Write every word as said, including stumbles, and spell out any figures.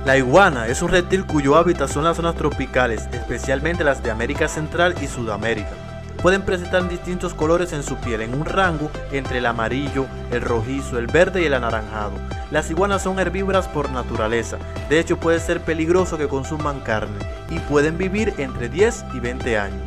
La iguana es un reptil cuyo hábitat son las zonas tropicales, especialmente las de América Central y Sudamérica. Pueden presentar distintos colores en su piel, en un rango entre el amarillo, el rojizo, el verde y el anaranjado. Las iguanas son herbívoras por naturaleza, de hecho puede ser peligroso que consuman carne, y pueden vivir entre diez y veinte años.